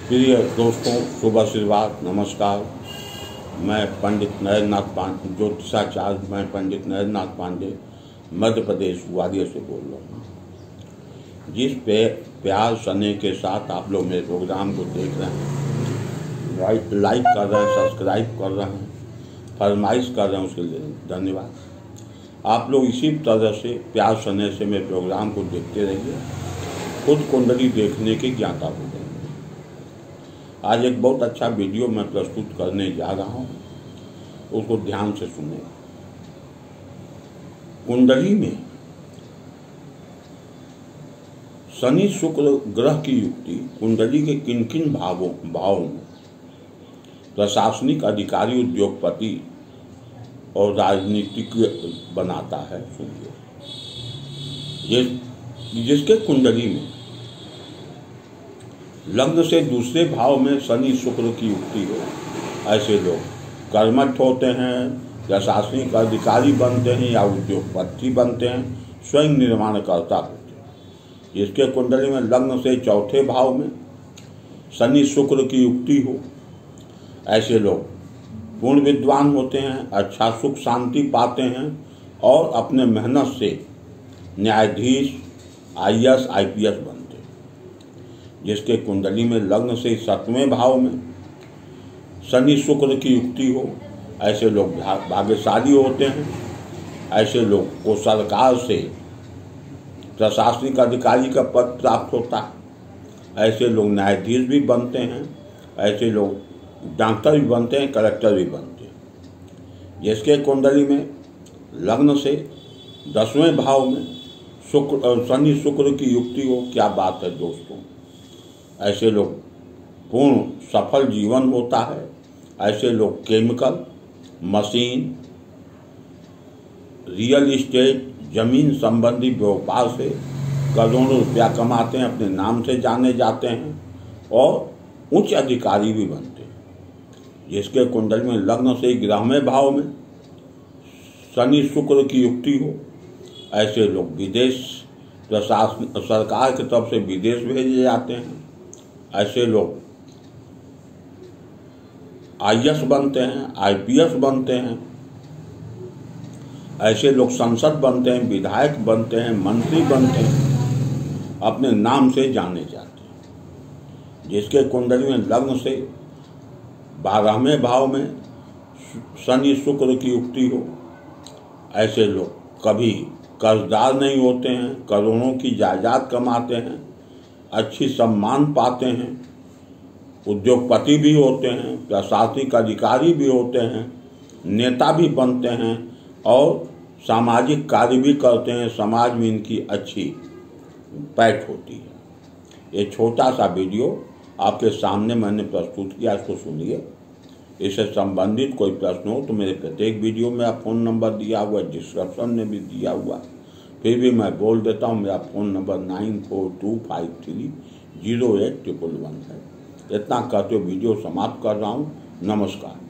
प्रिय दोस्तों, शुभ आशीर्वाद, नमस्कार। मैं पंडित नरेंद्रनाथ पांडे, ज्योतिषाचार्य मैं पंडित नरेंद्रनाथ पांडे मध्य प्रदेश ग्वालियर से बोल रहा हूँ। जिस पे प्यार स्नेह के साथ आप लोग मेरे प्रोग्राम को देख रहे हैं, लाइक कर रहे हैं, सब्सक्राइब कर रहे हैं, फरमाइश कर रहे हैं, उसके लिए धन्यवाद। आप लोग इसी तरह से प्यार स्नेह से मेरे प्रोग्राम को देखते रहिए, खुद कुंडली देखने की ज्ञाता हो जाए। आज एक बहुत अच्छा वीडियो मैं प्रस्तुत करने जा रहा हूँ, उसको ध्यान से सुने। कुंडली में शनि शुक्र ग्रह की युक्ति कुंडली के किन किन भावों में प्रशासनिक अधिकारी, उद्योगपति और राजनीतिज्ञ बनाता है, सुनिए। जिसके कुंडली में लग्न से दूसरे भाव में शनि शुक्र की युक्ति हो, ऐसे लोग कर्मठ होते हैं, प्रशासनिक अधिकारी बनते हैं या उद्योगपति बनते हैं, स्वयं निर्माणकर्ता होते हैं। जिसके कुंडली में लग्न से चौथे भाव में शनि शुक्र की युक्ति हो, ऐसे लोग पूर्ण विद्वान होते हैं, अच्छा सुख शांति पाते हैं और अपने मेहनत से न्यायाधीश, IAS, IPS बनते हैं। जिसके कुंडली में लग्न से 7वें भाव में शनि शुक्र की युक्ति हो, ऐसे लोग भाग्यशाली होते हैं। ऐसे लोग को सरकार से प्रशासनिक अधिकारी का पद प्राप्त होता है। ऐसे लोग न्यायाधीश भी बनते हैं, ऐसे लोग डॉक्टर भी बनते हैं, कलेक्टर भी बनते हैं। जिसके कुंडली में लग्न से 10वें भाव में शनि शुक्र की युक्ति हो, क्या बात है दोस्तों। ऐसे लोग पूर्ण सफल जीवन होता है। ऐसे लोग केमिकल, मशीन, रियल इस्टेट, जमीन संबंधी व्यापार से करोड़ों रुपया कमाते हैं, अपने नाम से जाने जाते हैं और उच्च अधिकारी भी बनते हैं। जिसके कुंडल में लग्न से 11वें भाव में शनि शुक्र की युक्ति हो, ऐसे लोग विदेश प्रशासन सरकार की तरफ से विदेश भेजे जाते हैं। ऐसे लोग IAS बनते हैं, IPS बनते हैं। ऐसे लोग संसद बनते हैं, विधायक बनते हैं, मंत्री बनते हैं, अपने नाम से जाने जाते हैं। जिसके कुंडली में लग्न से 12वें भाव में शनि शुक्र की युक्ति हो, ऐसे लोग कभी कर्जदार नहीं होते हैं, करोड़ों की जायदाद कमाते हैं, अच्छी सम्मान पाते हैं, उद्योगपति भी होते हैं, प्रशासनिक अधिकारी भी होते हैं, नेता भी बनते हैं और सामाजिक कार्य भी करते हैं। समाज में इनकी अच्छी पैठ होती है। ये छोटा सा वीडियो आपके सामने मैंने प्रस्तुत किया, इसको सुनिए। इससे संबंधित कोई प्रश्न हो तो मेरे प्रत्येक वीडियो में आप फ़ोन नंबर दिया हुआ है, डिस्क्रिप्शन में भी दिया हुआ, फिर भी मैं बोल देता हूँ। मेरा फ़ोन नंबर 9425308111 है। इतना कहते हुए वीडियो समाप्त कर रहा हूँ। नमस्कार।